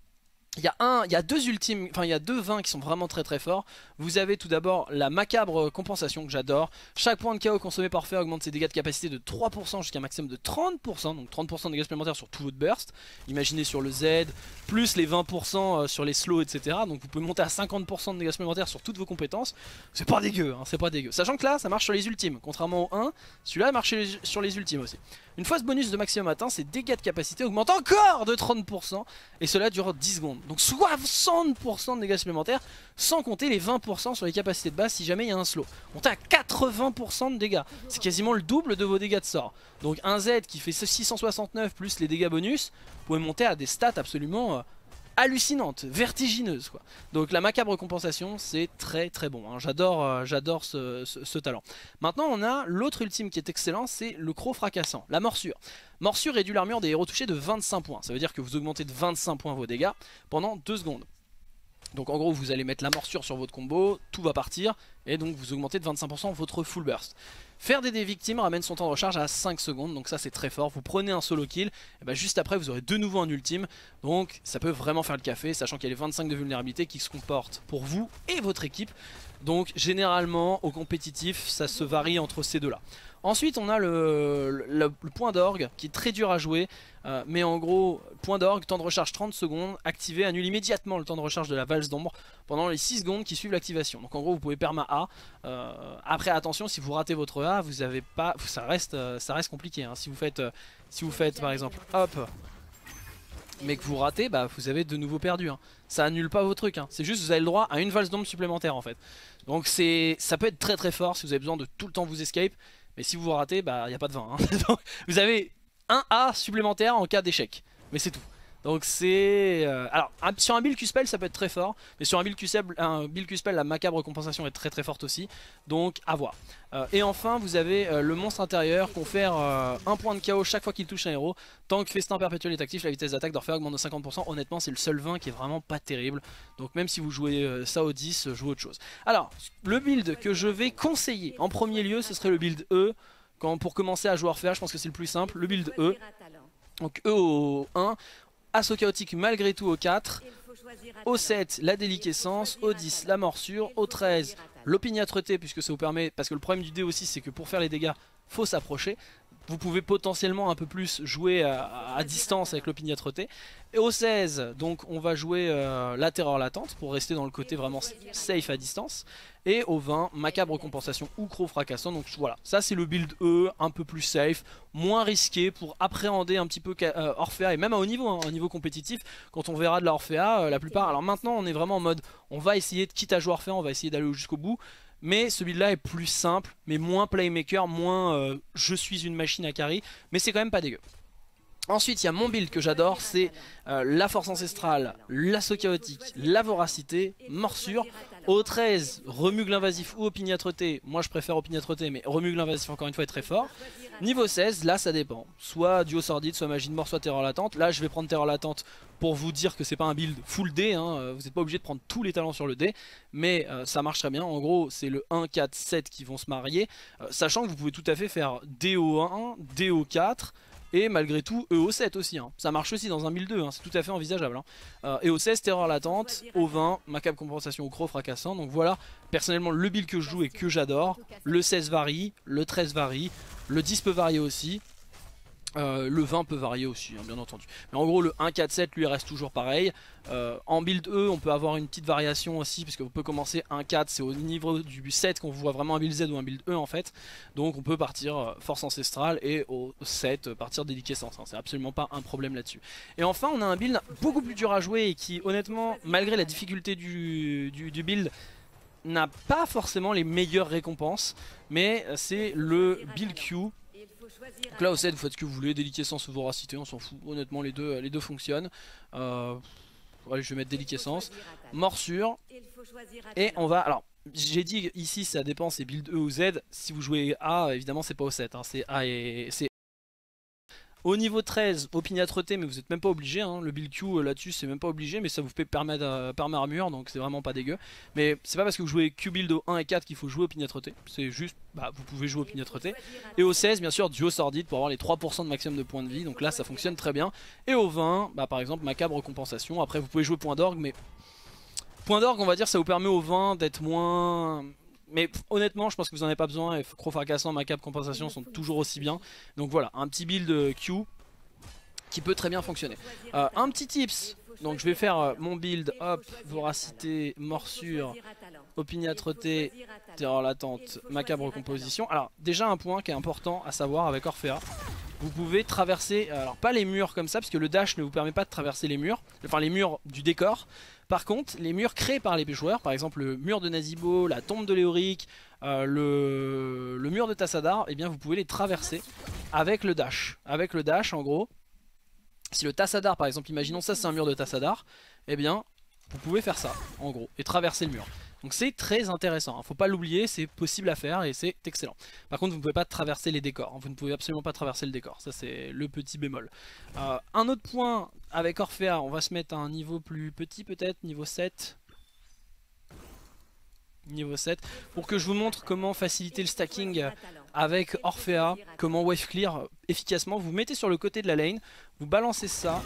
Il y a deux ultimes, enfin il y a deux 20 qui sont vraiment très forts. Vous avez tout d'abord la macabre compensation que j'adore. Chaque point de KO consommé par Orphea augmente ses dégâts de capacité de 3% jusqu'à un maximum de 30%. Donc 30% de dégâts supplémentaires sur tout votre burst. Imaginez sur le Z, plus les 20% sur les slows, etc. Donc vous pouvez monter à 50% de dégâts supplémentaires sur toutes vos compétences. C'est pas dégueu, hein, c'est pas dégueu. Sachant que là ça marche sur les ultimes. Contrairement au 1, celui-là marche sur les ultimes aussi. Une fois ce bonus de maximum atteint, ses dégâts de capacité augmentent encore de 30%. Et cela dure 10 secondes. Donc 60% de dégâts supplémentaires, sans compter les 20% sur les capacités de base si jamais il y a un slow. On est à 80% de dégâts. C'est quasiment le double de vos dégâts de sort. Donc un Z qui fait 669 plus les dégâts bonus, vous pouvez monter à des stats absolument hallucinantes, vertigineuses quoi. Donc la macabre compensation c'est très bon, hein. J'adore ce talent. Maintenant on a l'autre ultime qui est excellent, c'est le croc fracassant, la morsure. Morsure réduit l'armure des héros touchés de 25 points, ça veut dire que vous augmentez de 25 points vos dégâts pendant 2 secondes. Donc en gros vous allez mettre la morsure sur votre combo, tout va partir et donc vous augmentez de 25% votre full burst. Faire des victimes ramène son temps de recharge à 5 secondes, donc ça c'est très fort. Vous prenez un solo kill, et bah juste après vous aurez de nouveau un ultime. Donc ça peut vraiment faire le café, sachant qu'il y a les 25 de vulnérabilité qui se comportent pour vous et votre équipe. Donc généralement au compétitif ça se varie entre ces deux là. Ensuite on a le point d'orgue qui est très dur à jouer, mais en gros point d'orgue, temps de recharge 30 secondes, activé, annule immédiatement le temps de recharge de la valse d'ombre pendant les 6 secondes qui suivent l'activation. Donc en gros vous pouvez perma A, après attention si vous ratez votre A, vous avez pas, ça reste compliqué, hein. Si vous faites par exemple hop, mais que vous ratez, bah vous avez de nouveau perdu, hein. Ça annule pas vos trucs, hein. C'est juste vous avez le droit à une valse d'ombre supplémentaire en fait. Donc ça peut être très fort si vous avez besoin de tout le temps vous escape. Mais si vous ratez, bah il n'y a pas de 20, hein. Donc, vous avez un A supplémentaire en cas d'échec. Mais c'est tout. Donc c'est... alors sur un build Q-Spell ça peut être très fort. Mais sur un build Q-Spell la macabre compensation est très forte aussi. Donc à voir. Et enfin vous avez le monstre intérieur, confère un point de KO chaque fois qu'il touche un héros. Tant que Festin perpétuel est actif, la vitesse d'attaque d'Orphea augmente de 50%. Honnêtement c'est le seul 20 qui est vraiment pas terrible. Donc même si vous jouez ça au 10, jouez autre chose. Alors le build que je vais conseiller en premier lieu ce serait le build E. Pour commencer à jouer Orphea je pense que c'est le plus simple. Le build E. Donc E au 1. Assaut chaotique malgré tout au 4, au 7 la déliquescence, au 10 la morsure, au 13 l'opiniâtreté puisque ça vous permet, parce que le problème du dé aussi c'est que pour faire les dégâts faut s'approcher, vous pouvez potentiellement un peu plus jouer à distance avec l'opiniâtreté. Et au 16, donc on va jouer la terreur latente pour rester dans le côté vraiment safe à distance. Et au 20, macabre compensation ou croc fracassant. Donc voilà, ça c'est le build E, un peu plus safe, moins risqué pour appréhender un petit peu Orphea et même à haut niveau, hein, un niveau compétitif. Quand on verra de la Orphea, la plupart. Alors maintenant on est vraiment en mode, on va essayer de quitte à jouer Orphea, on va essayer d'aller jusqu'au bout. Mais ce build là est plus simple, mais moins playmaker, moins je suis une machine à carry, mais c'est quand même pas dégueu. Ensuite il y a mon build que j'adore, c'est la force ancestrale, l'assaut chaotique, la voracité, morsure. Au 13, remue l'invasif ou opiniâtreté, moi je préfère opiniâtreté mais remue l'invasif encore une fois est très fort. Niveau 16, là ça dépend, soit duo sordide, soit magie de mort, soit terreur latente. Là je vais prendre terreur latente pour vous dire que c'est pas un build full dé, hein. Vous n'êtes pas obligé de prendre tous les talents sur le dé, mais ça marche très bien. En gros c'est le 1, 4, 7 qui vont se marier, sachant que vous pouvez tout à fait faire DO1, DO4 et malgré tout EO7 aussi, hein. Ça marche aussi dans un 1002, hein. C'est tout à fait envisageable, hein. EO16 terreur latente, au 20 macabre compensation ou croc fracassant. Donc voilà personnellement le build que je joue et que j'adore. Le 16 varie, le 13 varie, le 10 peut varier aussi. Le 20 peut varier aussi, hein, bien entendu. Mais en gros le 1, 4, 7 lui reste toujours pareil. En build E on peut avoir une petite variation aussi, parce qu'on peut commencer 1, 4, c'est au niveau du 7 qu'on voit vraiment un build Z ou un build E en fait. Donc on peut partir force ancestrale et au 7 partir déliquescence, hein. C'est absolument pas un problème là-dessus. Et enfin on a un build beaucoup plus dur à jouer et qui honnêtement, malgré la difficulté du build, n'a pas forcément les meilleures récompenses. Mais c'est le build Q. Donc là au 7 vous faites ce que vous voulez, déliquescence ou voracité, on s'en fout, honnêtement les deux fonctionnent. Allez, je vais mettre déliquescence, morsure, et on va, alors j'ai dit ici ça dépend c'est build E ou Z, si vous jouez A évidemment c'est pas au 7, hein, c'est A et c'est au niveau 13, opiniâtreté, mais vous n'êtes même pas obligé, hein. Le build Q là-dessus c'est même pas obligé, mais ça vous fait permettre armure, donc c'est vraiment pas dégueu. Mais c'est pas parce que vous jouez Q build au 1 et 4 qu'il faut jouer opiniâtreté, c'est juste, bah, vous pouvez jouer opiniâtreté. Et au 16 bien sûr duo sordide pour avoir les 3% de maximum de points de vie, donc là ça fonctionne très bien. Et au 20, bah, par exemple macabre compensation, après vous pouvez jouer point d'orgue, mais point d'orgue on va dire ça vous permet au 20 d'être moins... Mais honnêtement je pense que vous n'en avez pas besoin, et croc fracassant, macabre compensation sont toujours aussi bien. Donc voilà, un petit build Q qui peut très bien fonctionner. Un petit tips, donc je vais faire mon build, hop, voracité, morsure, opiniâtreté, terreur latente, macabre composition. Alors déjà un point qui est important à savoir avec Orphea, vous pouvez traverser, alors pas les murs comme ça, parce que le dash ne vous permet pas de traverser les murs, enfin les murs du décor. Par contre, les murs créés par les joueurs, par exemple le mur de Nazibo, la tombe de Léoric, le mur de Tassadar, eh bien vous pouvez les traverser avec le dash. Avec le dash, en gros, si le Tassadar, par exemple, imaginons ça c'est un mur de Tassadar, eh bien vous pouvez faire ça, en gros, et traverser le mur. Donc c'est très intéressant, hein. Faut pas l'oublier, c'est possible à faire et c'est excellent. Par contre vous ne pouvez pas traverser les décors, hein. Vous ne pouvez absolument pas traverser le décor, ça c'est le petit bémol. Un autre point avec Orphea, on va se mettre à un niveau plus petit peut-être, niveau 7. Niveau 7, pour que je vous montre comment faciliter le stacking avec Orphea, comment wave clear efficacement. Vous mettez sur le côté de la lane, vous balancez ça.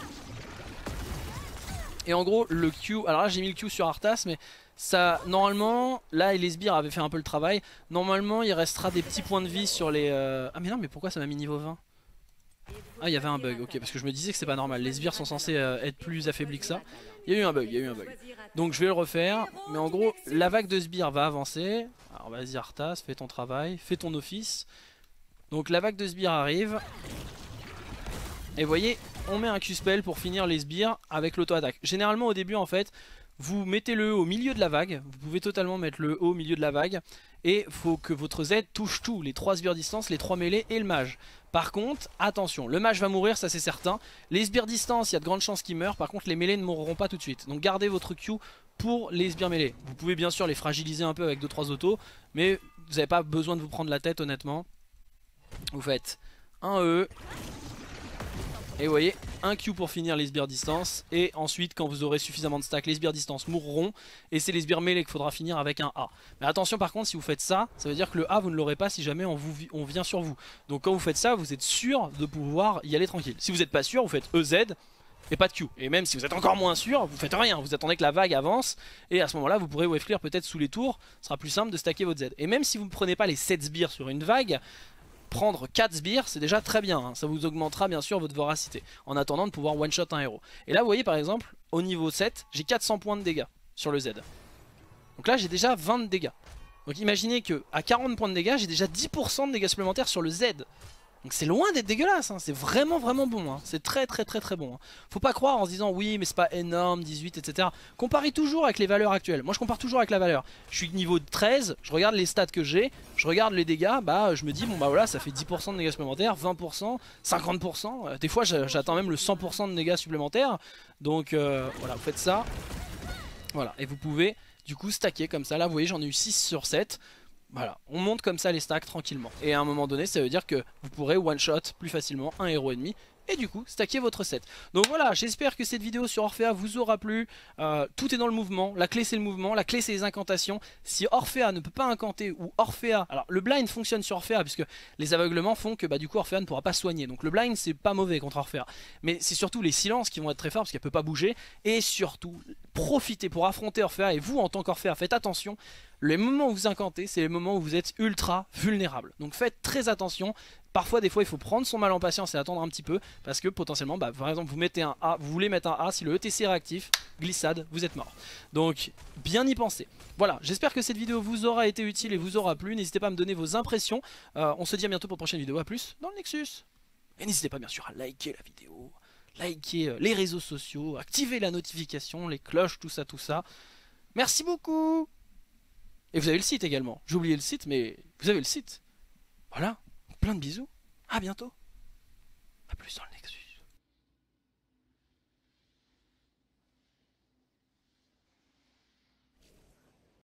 Et en gros le Q, alors là j'ai mis le Q sur Arthas, mais ça normalement, là les sbires avaient fait un peu le travail. Normalement il restera des petits points de vie sur les... Ah mais non, mais pourquoi ça m'a mis niveau 20? Ah il y avait un bug, ok, parce que je me disais que c'est pas normal. Les sbires sont censés être plus affaiblis que ça. Il y a eu un bug, il y a eu un bug. Donc je vais le refaire, mais en gros la vague de sbires va avancer. Alors vas-y Arthas, fais ton travail, fais ton office. Donc la vague de sbires arrive. Et vous voyez, on met un Q-spell pour finir les sbires avec l'auto-attaque. Généralement au début en fait, vous mettez le E au milieu de la vague. Vous pouvez totalement mettre le E au milieu de la vague. Et il faut que votre Z touche tout, les 3 sbires distance, les 3 mêlées et le mage. Par contre, attention, le mage va mourir, ça c'est certain. Les sbires distance, il y a de grandes chances qu'ils meurent. Par contre les mêlées ne mourront pas tout de suite. Donc gardez votre Q pour les sbires mêlées. Vous pouvez bien sûr les fragiliser un peu avec 2-3 autos, mais vous n'avez pas besoin de vous prendre la tête honnêtement. Vous faites un E. Et vous voyez, un Q pour finir les sbires distance. Et ensuite, quand vous aurez suffisamment de stack, les sbires distance mourront. Et c'est les sbires mêlés qu'il faudra finir avec un A. Mais attention par contre, si vous faites ça, ça veut dire que le A, vous ne l'aurez pas si jamais on vient sur vous. Donc quand vous faites ça, vous êtes sûr de pouvoir y aller tranquille. Si vous n'êtes pas sûr, vous faites EZ et pas de Q. Et même si vous êtes encore moins sûr, vous faites rien. Vous attendez que la vague avance. Et à ce moment-là, vous pourrez wave clear peut-être sous les tours. Ce sera plus simple de stacker votre Z. Et même si vous ne prenez pas les 7 sbires sur une vague, prendre 4 sbires, c'est déjà très bien, hein. Ça vous augmentera bien sûr votre voracité, en attendant de pouvoir one-shot un héros. Et là vous voyez par exemple, au niveau 7, j'ai 400 points de dégâts sur le Z. Donc là j'ai déjà 20 de dégâts. Donc imaginez que à 40 points de dégâts, j'ai déjà 10% de dégâts supplémentaires sur le Z. Donc c'est loin d'être dégueulasse, hein. C'est vraiment bon, hein. C'est très bon, hein. Faut pas croire en se disant oui mais c'est pas énorme, 18 etc. Comparez toujours avec les valeurs actuelles. Moi je compare toujours avec la valeur. Je suis niveau 13, je regarde les stats que j'ai, je regarde les dégâts, bah je me dis bon bah voilà ça fait 10% de dégâts supplémentaires, 20%, 50%, des fois j'atteins même le 100% de dégâts supplémentaires. Donc voilà, vous faites ça. Voilà, et vous pouvez du coup stacker comme ça. Là vous voyez j'en ai eu 6 sur 7. Voilà, on monte comme ça les stacks tranquillement. Et à un moment donné, ça veut dire que vous pourrez one-shot plus facilement un héros ennemi. Et du coup, stacker votre set. Donc voilà, j'espère que cette vidéo sur Orphea vous aura plu. Tout est dans le mouvement. La clé c'est le mouvement, la clé c'est les incantations. Si Orphea ne peut pas incanter ou Orphea... Alors le blind fonctionne sur Orphea puisque les aveuglements font que bah, du coup Orphea ne pourra pas soigner. Donc le blind c'est pas mauvais contre Orphea. Mais c'est surtout les silences qui vont être très forts parce qu'elle peut pas bouger. Et surtout, profitez pour affronter Orphea. Et vous en tant qu'Orphea, faites attention. Les moments où vous incantez, c'est les moments où vous êtes ultra vulnérable. Donc faites très attention. Parfois, des fois, il faut prendre son mal en patience et attendre un petit peu. Parce que potentiellement, bah, par exemple, vous mettez un A, vous voulez mettre un A, si le ETC est réactif, glissade, vous êtes mort. Donc, bien y penser. Voilà, j'espère que cette vidéo vous aura été utile et vous aura plu. N'hésitez pas à me donner vos impressions. On se dit à bientôt pour une prochaine vidéo. A plus dans le Nexus. Et n'hésitez pas, bien sûr, à liker la vidéo, liker les réseaux sociaux, activer la notification, les cloches, tout ça, tout ça. Merci beaucoup! Et vous avez le site également. J'ai oublié le site, mais vous avez le site. Voilà. Plein de bisous. À bientôt. A plus dans le Nexus.